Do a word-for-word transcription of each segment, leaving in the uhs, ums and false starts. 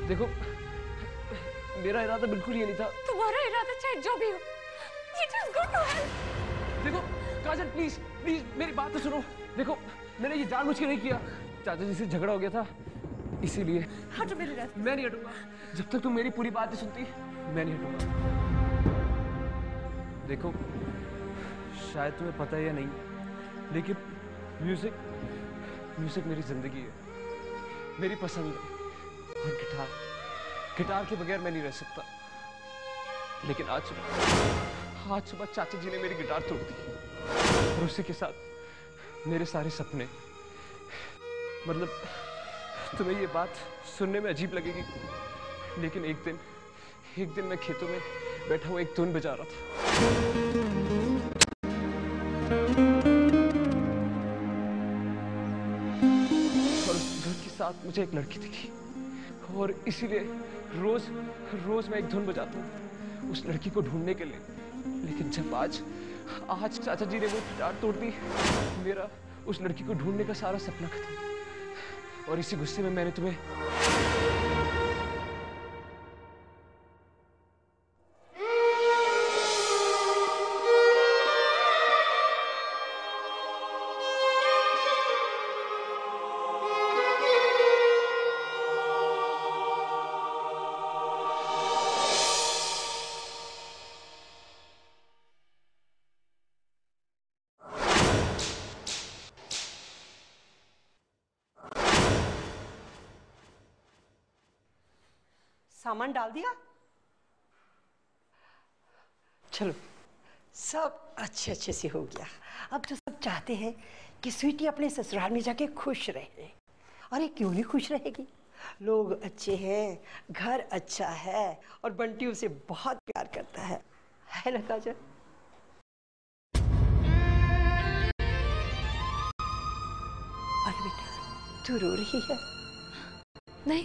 देखो मेरा इरादा बिल्कुल ये नहीं था। तुम्हारा इरादा चाहे जो भी हो, you just go to hell। देखो काजल प्लीज प्लीज मेरी बात तो सुनो। देखो मैंने ये जानबूझ के नहीं किया, चाचा जी से झगड़ा हो गया था इसीलिए। हटो मेरे रास्ते। मैं नहीं हटूंगा जब तक तुम मेरी पूरी बात नहीं सुनती। मैं नहीं हटूंगा। देखो शायद तुम्हें पता है या नहीं, लेकिन म्यूजिक म्यूजिक मेरी जिंदगी है, मेरी पसंद है। और गिटार गिटार के बगैर मैं नहीं रह सकता। लेकिन आज सुबह आज सुबह चाचा जी ने मेरी गिटार तोड़ दी और उसी के साथ मेरे सारे सपने। मतलब तुम्हें ये बात सुनने में अजीब लगेगी, लेकिन एक दिन एक दिन मैं खेतों में बैठा हुआ एक धुन बजा रहा था और उस धुन के साथ मुझे एक लड़की दिखी और इसीलिए रोज रोज मैं एक धुन बजाता हूँ उस लड़की को ढूंढने के लिए। लेकिन जब आज आज चाचा जी ने वो गिटार तोड़ दी, मेरा उस लड़की को ढूंढने का सारा सपना खत्म। और इसी गुस्से में मैंने तुम्हें सामान डाल दिया। चलो सब अच्छे अच्छे से हो गया। अब तो सब चाहते हैं कि स्वीटी अपने ससुराल में जाके खुश रहे। अरे क्यों नहीं खुश रहेगी? लोग अच्छे हैं, घर अच्छा है और बंटी उसे बहुत प्यार करता है, है ना काजल? अरे बेटा तू रो रही है? नहीं।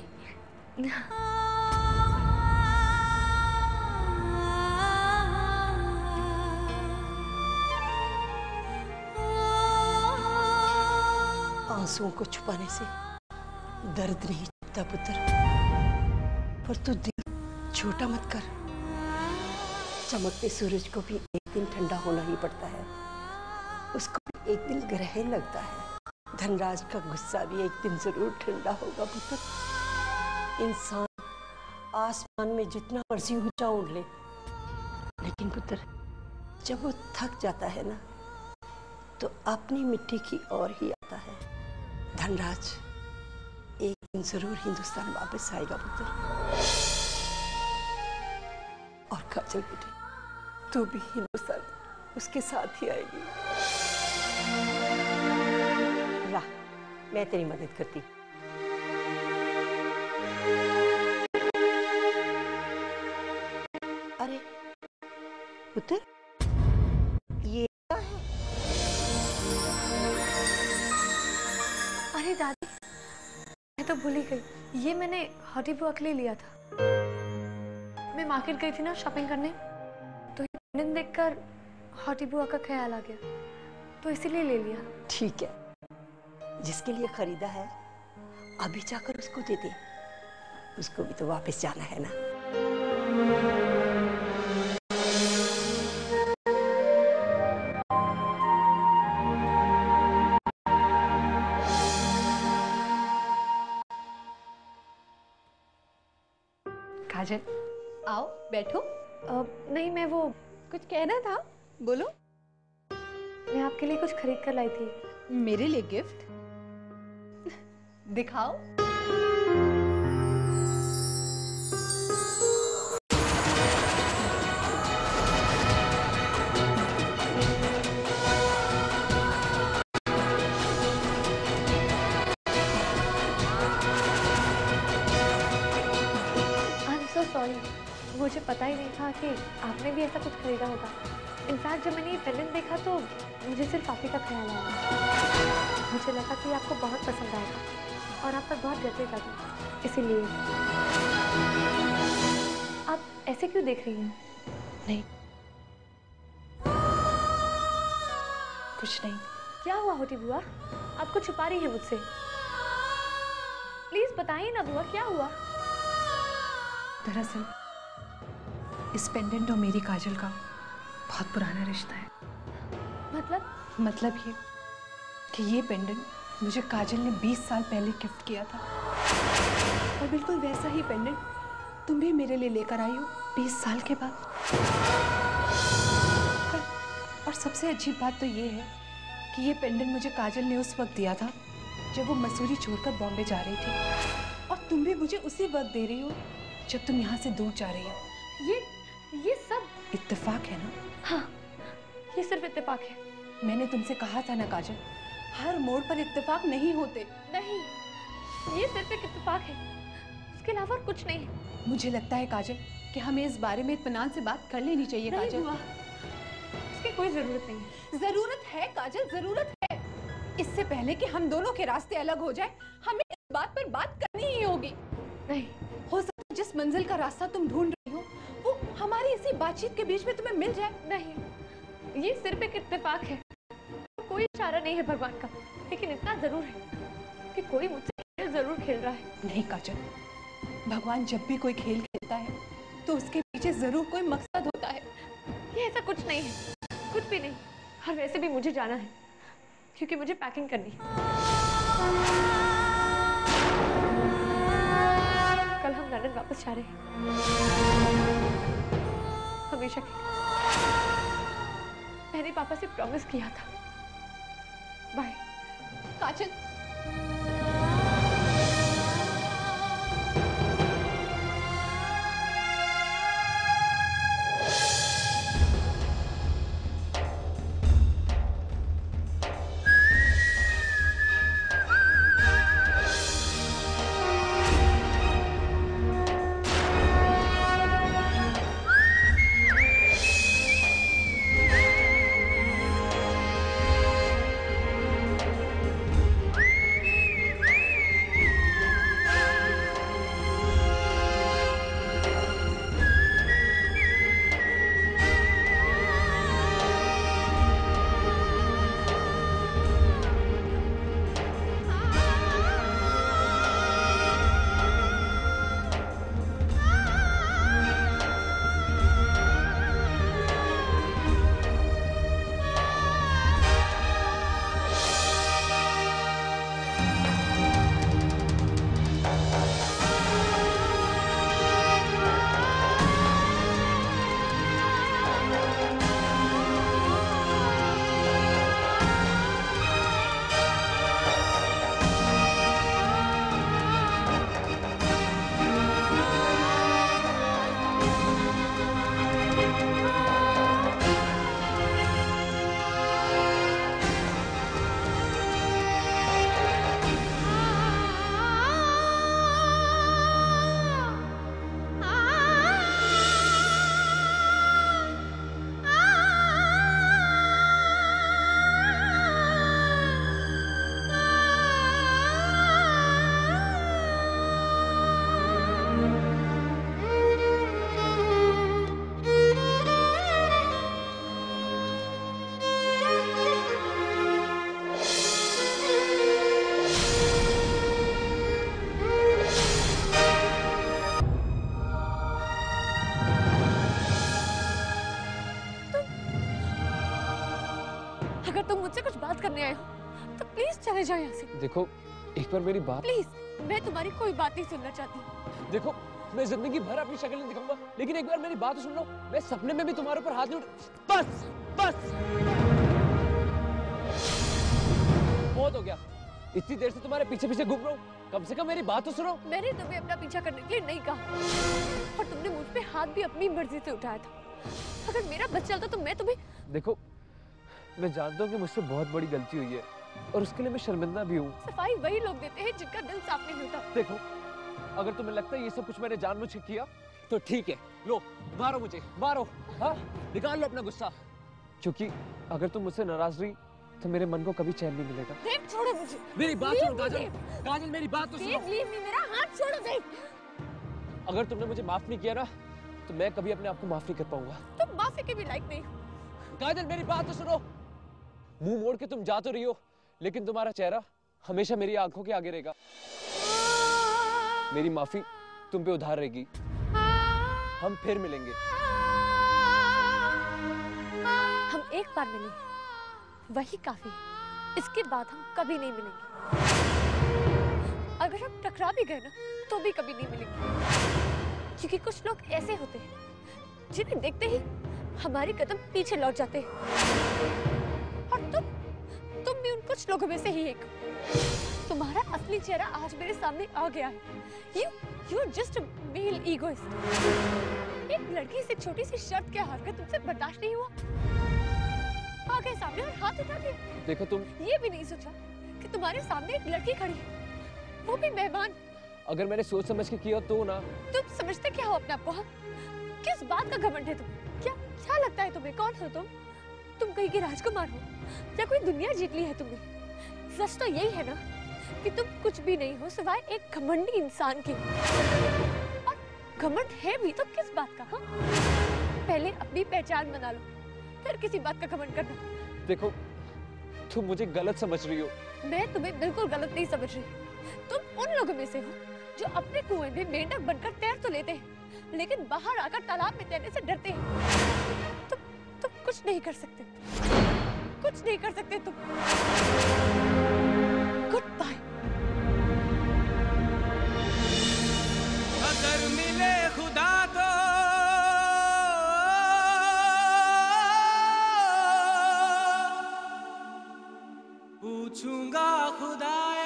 आंसुओं को छुपाने से दर्द नहीं छुपता पुत्र, पर तू दिल छोटा मत कर। चमकते सूरज को भी एक दिन ठंडा होना ही पड़ता है, उसको भी एक दिन ग्रहण लगता है। धनराज का गुस्सा भी एक दिन जरूर ठंडा होगा पुत्र। इंसान आसमान में जितना मर्जी ऊंचा उड़ ले, लेकिन पुत्र जब वो थक जाता है ना तो अपनी मिट्टी की ओर ही आता है। धनराज एक दिन जरूर हिंदुस्तान वापस आएगा पुत्र। और काजल बेटे तू भी हिंदुस्तान उसके साथ ही आएगी। ला मैं तेरी मदद करती। अरे पुत्र ये क्या है? अरे दादी मैं तो भूल ही गई, ये मैंने हॉटी बुआ के लिए लिया था। मैं मार्केट गई थी ना शॉपिंग करने, तो ये पेंडेंट देखकर हॉटी बुआ का ख्याल आ गया, तो इसीलिए ले लिया। ठीक है, जिसके लिए खरीदा है अभी जाकर उसको दे दे, उसको भी तो वापस जाना है ना। काजल आओ बैठो। अब नहीं, मैं वो कुछ कहना था, बोलो। मैं आपके लिए कुछ खरीद कर लाई थी। मेरे लिए गिफ्ट? दिखाओ। सॉरी, मुझे पता ही नहीं था कि आपने भी ऐसा कुछ खरीदा होगा। इनफैक्ट जब मैंने ये पेंडेंट देखा तो मुझे सिर्फ आप ही का ख्याल आया। मुझे लगा कि आपको बहुत पसंद आएगा और आप पर बहुत जचेगा भी, इसीलिए। आप ऐसे क्यों देख रही हैं? नहीं कुछ नहीं। क्या हुआ होती बुआ? आपको छुपा रही है मुझसे? प्लीज बताइए ना बुआ, क्या हुआ? दरअसल इस पेंडेंट और मेरी काजल का बहुत पुराना रिश्ता है। मतलब? मतलब ये कि ये पेंडेंट मुझे काजल ने बीस साल पहले गिफ्ट किया था और बिल्कुल वैसा ही पेंडेंट तुम भी मेरे लिए लेकर आई हो बीस साल के बाद। और सबसे अच्छी बात तो ये है कि ये पेंडेंट मुझे काजल ने उस वक्त दिया था जब वो मसूरी छोड़कर बॉम्बे जा रही थी, और तुम भी मुझे उसी वक्त दे रही हो जब तुम यहाँ से दूर जा रही हो। ये ये सब इत्तेफाक है ना? हाँ, ये सिर्फ इत्तेफाक है। मैंने तुमसे कहा था ना काजल, हर मोड़ पर इत्तेफाक नहीं होते। नहीं, ये सिर्फ एक इत्तेफाक है, उसके अलावा कुछ नहीं है। मुझे लगता है काजल कि हमें इस बारे में इत्मीनान से बात कर लेनी चाहिए। नहीं काजल, बुआ, उसकी कोई जरूरत नहीं है। जरूरत है काजल, जरूरत है। इससे पहले कि हम दोनों के रास्ते अलग हो जाए, हमें इस बात पर बात करनी ही होगी। नहीं, हो सकता है जिस मंजिल का रास्ता तुम ढूंढ रही हो वो हमारी इसी बातचीत के बीच में तुम्हें मिल जाए। नहीं, ये सिर्फ एक इत्तेफाक है, कोई इशारा नहीं है भगवान का, लेकिन इतना जरूर है कि कोई मुझसे खेल जरूर खेल रहा है। नहीं काजल, भगवान जब भी कोई खेल खेलता है तो उसके पीछे जरूर कोई मकसद होता है। ये ऐसा कुछ नहीं है, कुछ भी नहीं। और वैसे भी मुझे जाना है क्योंकि मुझे पैकिंग करनी है। कल हम लंदन वापस जा रहे हैं, हमेशा के लिए। मैंने पापा से प्रॉमिस किया था। बाय काजल, अगर तुम मुझसे कुछ बात करने आए हो तो प्लीज चले जाओ यहाँ से। देखो, एक बार मेरी बात। प्लीज, मैं तुम्हारी कोई बात नहीं सुनना चाहती। देखो, मैं जिंदगी भर अपनी शक्ल नहीं दिखाऊंगा, लेकिन एक बार मेरी बात सुन लो। मैं सपने में भी तुम्हारे ऊपर हाथ नहीं उठा। बस बस बहुत हो गया। इतनी देर से तुम्हारे पीछे पीछे घूम रहा हूँ, कम से कम मेरी बात तो सुनो। मैंने तुम्हें अपना पीछा करने के लिए नहीं कहा, और तुमने मुझ पे हाथ भी अपनी मर्जी से उठाया था। अगर मेरा बस चलता तो मैं तुम्हें। देखो, मैं जानता हूँ कि मुझसे बहुत बड़ी गलती हुई है और उसके लिए मैं शर्मिंदा भी हूँ। सफाई वही लोग देते हैं जिनका दिल साफ नहीं होता। देखो, अगर तुम्हें लगता है ये सब कुछ मैंने जानबूझ के किया तो ठीक है, लो मारो मुझे, मारो। हाँ, निकाल लो अपना गुस्सा, क्योंकि अगर तुम मुझसे नाराज रही तो मेरे मन को कभी चैन नहीं मिलेगा। देव, छोड़ो मुझे। मेरी बात सुनो काजल, काजल मेरी बात तो सुनो। देव, लीव मी, मेरा हाथ छोड़ो देव। अगर तुमने मुझे माफ नहीं किया ना तो मैं कभी अपने आप को माफ नहीं कर पाऊंगा। तुम माफी के भी लायक नहीं हो। काजल मेरी बात तो सुनो। मुंह मोड़ के तुम जा तो रही हो, लेकिन तुम्हारा चेहरा हमेशा मेरी आंखों के आगे रहेगा। मेरी माफी तुम पे उधार रहेगी। हम फिर मिलेंगे। हम एक बार मिले, वही काफी है। इसके बाद हम कभी नहीं मिलेंगे। अगर हम टकरा भी गए ना तो भी कभी नहीं मिलेंगे, क्योंकि कुछ लोग ऐसे होते हैं जिन्हें देखते ही हमारे कदम पीछे लौट जाते हैं। और तुम तुम भी उन कुछ लोगों में से ही एक। तुम्हारा असली चेहरा आज मेरे सामने आ गया है। You, you're just a male egoist। एक लड़की से छोटी सी शर्त के हार कर तुमसे बर्दाश्त नहीं हुआ, आ गए सामने और हाथ उठा दिया। देखो तुम ये भी नहीं सोचा कि तुम्हारे सामने एक लड़की खड़ी है, वो भी मेहमान। अगर मैंने सोच समझ के किया तो ना। तुम समझते क्या हो अपने आप को? हाँ? किस बात का घमंड है तुम्हें? क्या क्या लगता है तुम्हें? कौन हो तुम? तुम कहीं की राजकुमार हो या कोई दुनिया जीत ली है तुमने? सच तो यही है ना कि तुम कुछ भी नहीं हो सिवाय एक घमंडी इंसान के। और घमंड है भी तो किस बात का? हाँ? पहले अपनी पहचान बना लो, फिर किसी बात का घमंड करना। देखो तुम मुझे गलत समझ रही हो। मैं तुम्हें बिल्कुल गलत नहीं समझ रही। तुम उन लोगों में से हो जो अपने कुएं में मेंढक बनकर तैर तो लेते हैं, लेकिन बाहर आकर तालाब में तैरने से डरते हैं। तुम तुम कुछ नहीं कर सकते, कुछ नहीं कर सकते तुम। Goodbye. अगर मिले खुदा तो पूछूंगा खुदाया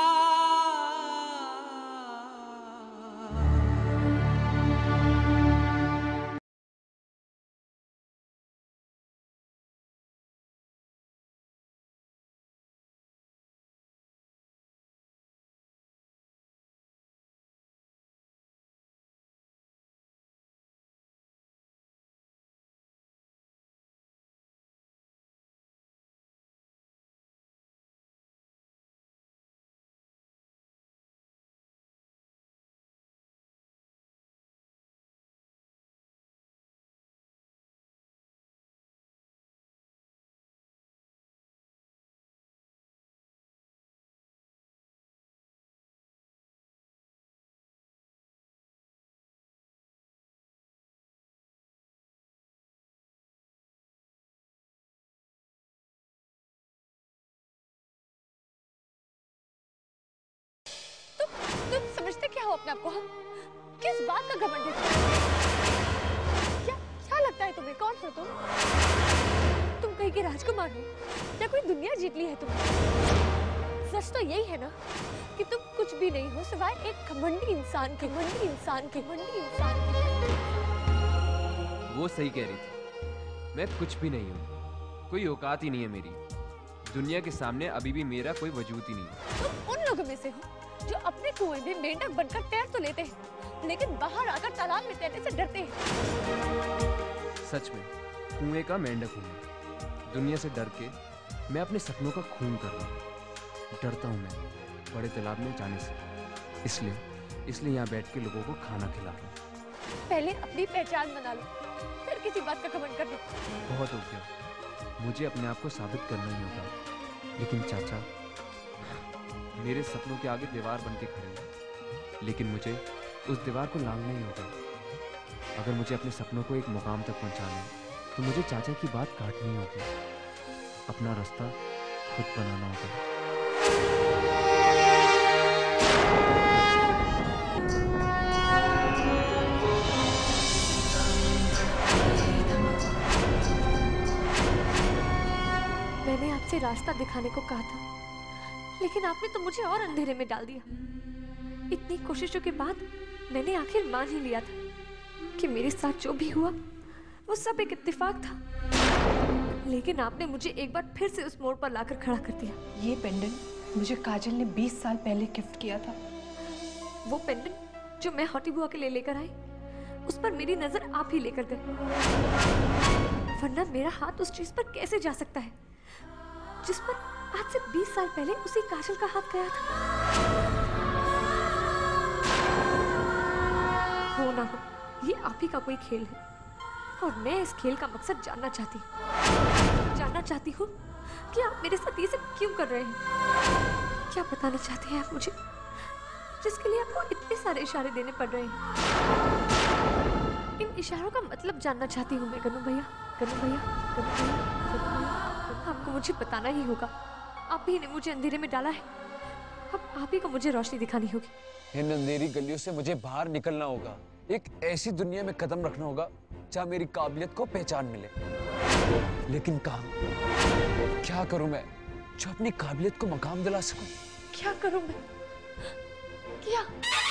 तुम समझते क्या हो अपने आप को? हाँ? किस बात का घमंड है? क्या क्या लगता है तुम्हें? कौन हो तुम? तुम कहीं की राजकुमार हो या कोई दुनिया जीत ली है तुमने? सच तो यही है ना कि तुम कुछ भी नहीं हो सिवाय एक घमंडी इंसान के। घमंडी इंसान के घमंडी इंसान के। वो सही कह रही थी, मैं कुछ भी नहीं हूँ, कोई औकात ही नहीं है मेरी। दुनिया के सामने अभी भी मेरा कोई वजूद ही नहीं है। तुम उन लोगों में से हो जो अपने कुएं में मेंढक बनकर तैर तो लेते हैं, लेकिन बाहर आकर तालाब में तैरने से डरते हैं। सच में कुएं का मेंढक हूँ मैं। दुनिया से डर के मैं अपने सपनों का खून कर रहा हूँ। डरता हूँ मैं बड़े तालाब में जाने से, इसलिए इसलिए यहाँ बैठ के लोगों को खाना खिला रहा हूँ। पहले अपनी पहचान बना लो, फिर किसी बात का घमंड करना। बहुत हो गया, मुझे अपने आप को साबित करना ही होगा। लेकिन चाचा मेरे सपनों के आगे दीवार बन के खड़े हैं, लेकिन मुझे उस दीवार को लांघना ही होगा। अगर मुझे अपने सपनों को एक मुकाम तक पहुंचाना है तो मुझे चाचा की बात काटनी होगी, अपना रास्ता खुद बनाना होगा। मैंने आपसे रास्ता दिखाने को कहा था, लेकिन आपने तो मुझे और अंधेरे में डाल दिया। इतनी कोशिशों के बाद मैंने आखिर मान ही लिया था कि मेरे साथ जो भी हुआ वो सब एक इत्तेफाक था, लेकिन आपने मुझे एक बार फिर से उस मोड़ पर लाकर खड़ा कर दिया। ये पेंडेंट मुझे काजल ने बीस साल पहले गिफ्ट किया था। वो पेंडेंट जो मैं हॉटी बुआ के लिए लेकर आई, उस पर मेरी नजर आप ही लेकर गए, वरना मेरा हाथ उस चीज पर कैसे जा सकता है जिस पर आज से बीस साल पहले उसी काजल का हाथ गया था। हो ना हो, ये आप ही का कोई खेल है और मैं इस खेल का मकसद जानना चाहती हूँ। जानना चाहती हूँ कि आप मेरे साथ ये सब क्यों कर रहे हैं? क्या बताना चाहते हैं आप मुझे, जिसके लिए आपको इतने सारे इशारे देने पड़ रहे हैं? इन इशारों का मतलब जानना चाहती हूँ मैं। कन्नू भैया, कन्नू भैया, कन्नू भैया, कन्नू भैया, आपको मुझे बताना ही होगा। आप ही ने मुझे अंधेरे में डाला है, अब आप ही को मुझे रोशनी दिखानी होगी। इन अंधेरी गलियों से मुझे बाहर निकलना होगा। एक ऐसी दुनिया में कदम रखना होगा जहाँ मेरी काबिलियत को पहचान मिले। लेकिन कहाँ? क्या करूं मैं जो अपनी काबिलियत को मकाम दिला सकूं? क्या करूं मैं? क्या?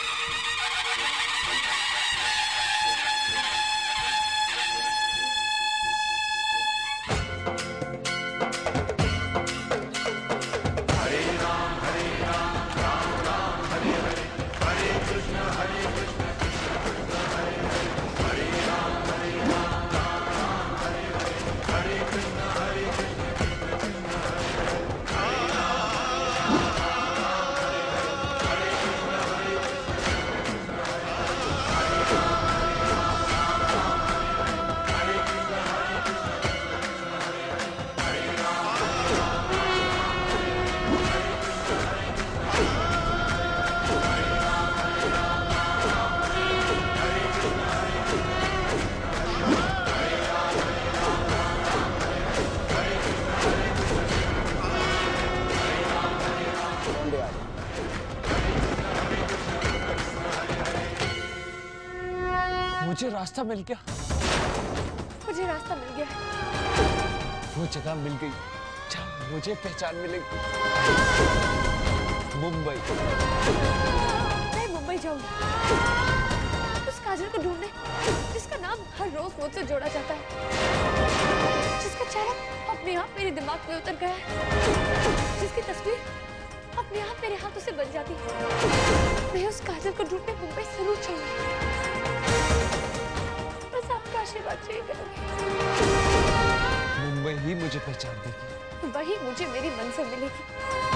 मुझे रास्ता मिल गया। मुझे रास्ता मिल गया। वो जगह मिल गई जहाँ मुझे पहचान मिलेगी। मुंबई। मैं मुंबई जाऊंगी उस काजल को ढूंढने जिसका नाम हर रोज मुझसे जोड़ा जाता है, जिसका चेहरा अपने आप मेरे दिमाग में उतर गया है, जिसकी तस्वीर अपने आप मेरे हाथों से बन जाती है। मैं उस काजल को ढूंढने मुंबई जरूर जाऊंगी। बस आपका आशीर्वाद चाहिए करूंगी। मुंबई ही मुझे पहचान देगी। वही मुझे मेरी मंजिल मिलेगी।